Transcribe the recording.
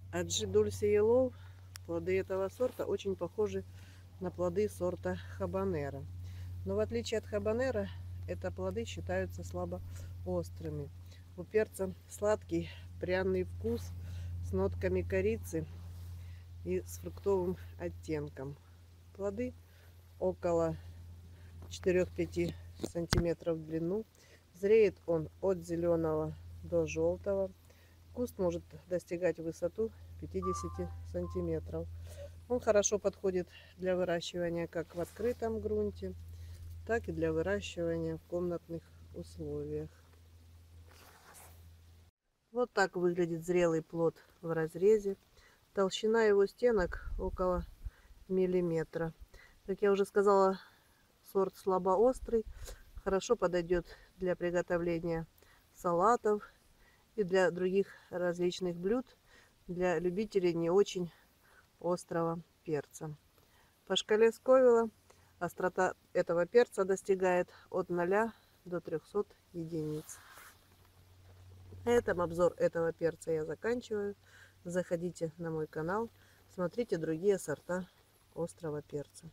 Аджи Дульси Yellow, плоды этого сорта очень похожи на плоды сорта хабанера. Но в отличие от хабанера, это плоды считаются слабо острыми. У перца сладкий пряный вкус с нотками корицы и с фруктовым оттенком. Плоды около 4-5 сантиметров в длину. Зреет он от зеленого до желтого. Куст может достигать высоту 50 сантиметров. Он хорошо подходит для выращивания как в открытом грунте, так и для выращивания в комнатных условиях. Вот так выглядит зрелый плод в разрезе. Толщина его стенок около миллиметра. Как я уже сказала, сорт слабоострый. Хорошо подойдет для приготовления салатов и для других различных блюд для любителей не очень острого перца. По шкале Сковилла острота этого перца достигает от 0 до 300 единиц. На этом обзор этого перца я заканчиваю. Заходите на мой канал, смотрите другие сорта острого перца.